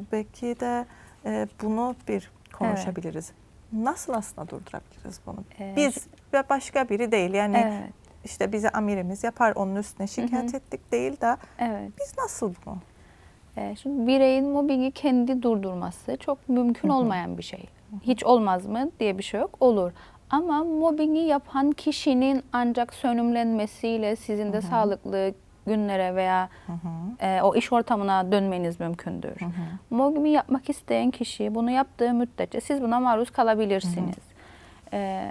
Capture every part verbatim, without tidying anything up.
belki de e, bunu bir konuşabiliriz. Evet. Nasıl aslında durdurabiliriz bunu? Ee, Biz ve başka biri değil. Yani evet. işte bize amirimiz yapar, onun üstüne şikayet hı hı. ettik değil de evet. biz nasıl bunu? Ee, şimdi bireyin mobbingi kendi durdurması çok mümkün hı hı. olmayan bir şey. Hı hı. Hiç olmaz mı diye bir şey yok. Olur. Ama mobbingi yapan kişinin ancak sönümlenmesiyle sizin de hı hı. sağlıklı günlere veya hı hı. E, o iş ortamına dönmeniz mümkündür. Hı hı. Mobbingi yapmak isteyen kişi bunu yaptığı müddetçe siz buna maruz kalabilirsiniz. Hı hı. E,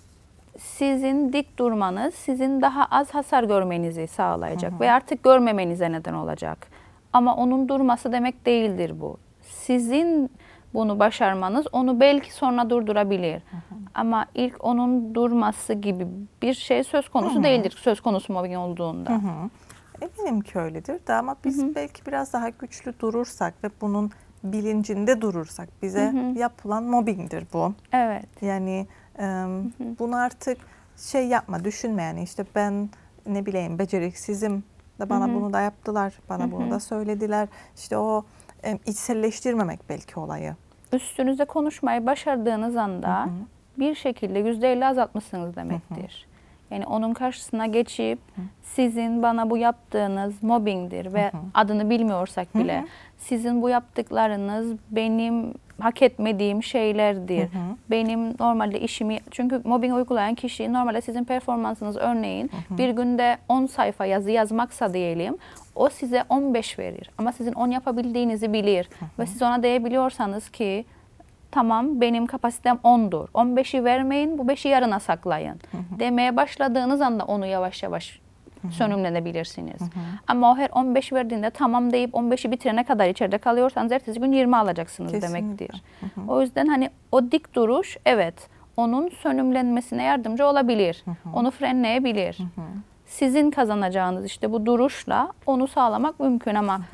sizin dik durmanız sizin daha az hasar görmenizi sağlayacak hı hı. ve artık görmemenize neden olacak. Ama onun durması demek değildir bu. Sizin bunu başarmanız onu belki sonra durdurabilir. Hı hı. Ama ilk onun durması gibi bir şey söz konusu hı hı. değildir. Söz konusu mobbing olduğunda. Hı hı. Eminim ki öyledir de ama biz hı hı. belki biraz daha güçlü durursak ve bunun bilincinde durursak bize hı hı. yapılan mobbingdir bu. Evet. Yani e, hı hı. bunu artık şey yapma, düşünme yani işte ben ne bileyim beceriksizim da bana hı hı. bunu da yaptılar, bana hı hı. bunu da söylediler. İşte o e, içselleştirmemek belki olayı. Üstünüzde konuşmayı başardığınız anda hı hı. bir şekilde yüzde elli azaltmışsınız demektir. Hı hı. Yani onun karşısına geçip hı. sizin bana bu yaptığınız mobbingdir ve hı hı. adını bilmiyorsak bile hı hı. sizin bu yaptıklarınız benim hak etmediğim şeylerdir. Hı hı. Benim normalde işimi, çünkü mobbing uygulayan kişi normalde sizin performansınız örneğin hı hı. bir günde on sayfa yazı yazmaksa diyelim, o size on beş verir. Ama sizin on yapabildiğinizi bilir hı hı. ve siz ona diyebiliyorsanız ki tamam benim kapasitem ondur. on beşi vermeyin, bu beşi yarına saklayın. Hı hı. Demeye başladığınız anda onu yavaş yavaş hı hı. sönümlenebilirsiniz. Hı hı. Ama o her on beş verdiğinde tamam deyip on beşi bitirene kadar içeride kalıyorsanız ertesi gün yirmi alacaksınız kesinlikle. Demektir. Hı hı. O yüzden hani o dik duruş evet onun sönümlenmesine yardımcı olabilir. Hı hı. Onu frenleyebilir. Hı hı. Sizin kazanacağınız işte bu duruşla onu sağlamak mümkün ama hı hı.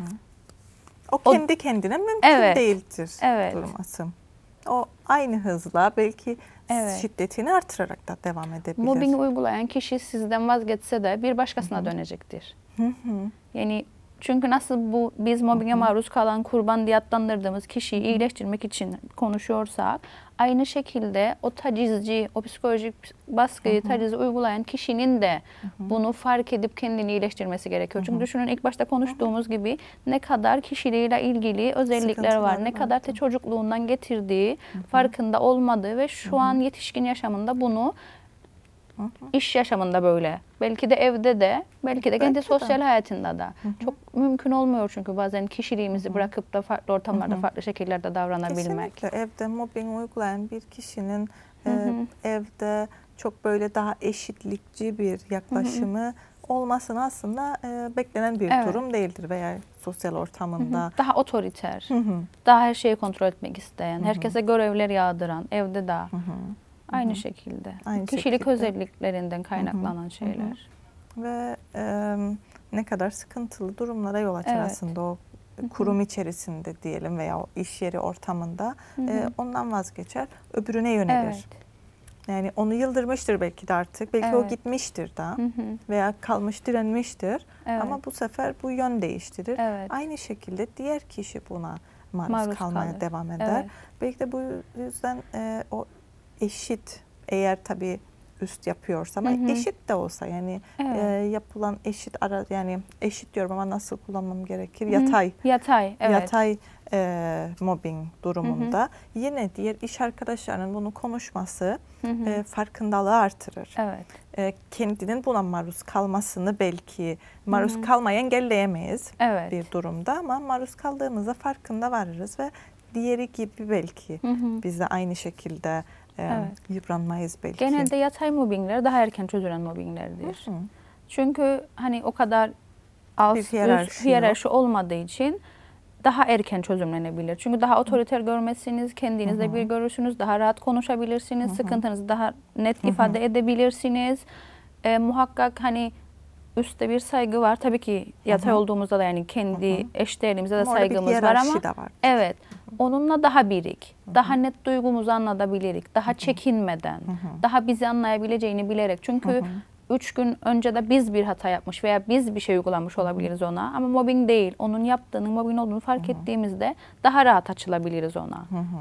o kendi o, kendine mümkün evet, değildir evet. durması. O aynı hızla belki evet. şiddetini artırarak da devam edebilir. Mobbing uygulayan kişi sizden vazgeçse de bir başkasına hı hı. dönecektir. Hı hı. Yani çünkü nasıl bu biz mobbinge maruz kalan kurban diye adlandırdığımız kişiyi hı hı. iyileştirmek için konuşuyorsak aynı şekilde o tacizci, o psikolojik baskıyı, hı hı. tacizi uygulayan kişinin de hı hı. bunu fark edip kendini iyileştirmesi gerekiyor. Çünkü hı hı. düşünün ilk başta konuştuğumuz hı hı. gibi ne kadar kişiliğiyle ilgili özellikler var, ne kadar da çocukluğundan getirdiği hı hı. farkında olmadığı ve şu hı hı. an yetişkin yaşamında bunu hı hı. iş yaşamında böyle, belki de evde de, belki de kendi belki sosyal de. hayatında da. Hı hı. Çok mümkün olmuyor çünkü bazen kişiliğimizi hı hı. bırakıp da farklı ortamlarda, hı hı. farklı şekillerde davranabilmek. Kesinlikle evde mobbing uygulayan bir kişinin hı hı. E, evde çok böyle daha eşitlikçi bir yaklaşımı hı hı. olmasını aslında e, beklenen bir evet. durum değildir veya sosyal ortamında. Hı hı. Daha otoriter, hı hı. daha her şeyi kontrol etmek isteyen, hı hı. herkese görevler yağdıran, evde de. Hı hı. Aynı Hı-hı. şekilde. Aynı Kişilik şekilde. özelliklerinden kaynaklanan Hı-hı. şeyler. Hı-hı. Ve e, ne kadar sıkıntılı durumlara yol açar evet. aslında o Hı-hı. kurum içerisinde diyelim veya o iş yeri ortamında e, ondan vazgeçer, öbürüne yönelir. Evet. Yani onu yıldırmıştır belki de artık. Belki evet. o gitmiştir da Hı-hı. veya kalmış direnmiştir. Evet. Ama bu sefer bu yön değiştirir. Evet. Aynı şekilde diğer kişi buna maruz, maruz kalmaya kalır. devam eder. Evet. Belki de bu yüzden e, o eşit eğer tabii üst yapıyorsa ama hı hı. eşit de olsa yani evet. e, yapılan eşit ara yani eşit diyorum ama nasıl kullanmam gerekir? Hı hı. Yatay. Yatay. Evet. Yatay e, mobbing durumunda hı hı. yine diğer iş arkadaşlarının bunu konuşması hı hı. E, farkındalığı artırır. Evet. E, kendinin buna maruz kalmasını belki maruz hı hı. kalmayı engelleyemeyiz evet. bir durumda ama maruz kaldığımızda farkında varırız ve diğeri gibi belki hı hı. biz de aynı şekilde evet. yıpranmayız belki. Genelde yatay mobbingler daha erken çözülen mobbinglerdir. Hı hı. Çünkü hani o kadar alt üst hiyerarşi olmadığı için daha erken çözümlenebilir. Çünkü daha otoriter görmezsiniz, kendinizde hı hı. bir görürsünüz, daha rahat konuşabilirsiniz, hı hı. sıkıntınızı daha net hı hı. ifade edebilirsiniz. E, muhakkak hani üstte bir saygı var. Tabii ki yatay hı hı. olduğumuzda da yani kendi hı hı. eşdeğerimize de ama saygımız var ama da evet. Hı hı. Onunla daha birik, hı hı. daha net duygumuzu anlatabilirik, daha hı hı. çekinmeden, hı hı. daha bizi anlayabileceğini bilerek. Çünkü hı hı. üç gün önce de biz bir hata yapmış veya biz bir şey uygulamış olabiliriz ona. Ama mobbing değil. Onun yaptığının mobbing olduğunu fark ettiğimizde daha rahat açılabiliriz ona.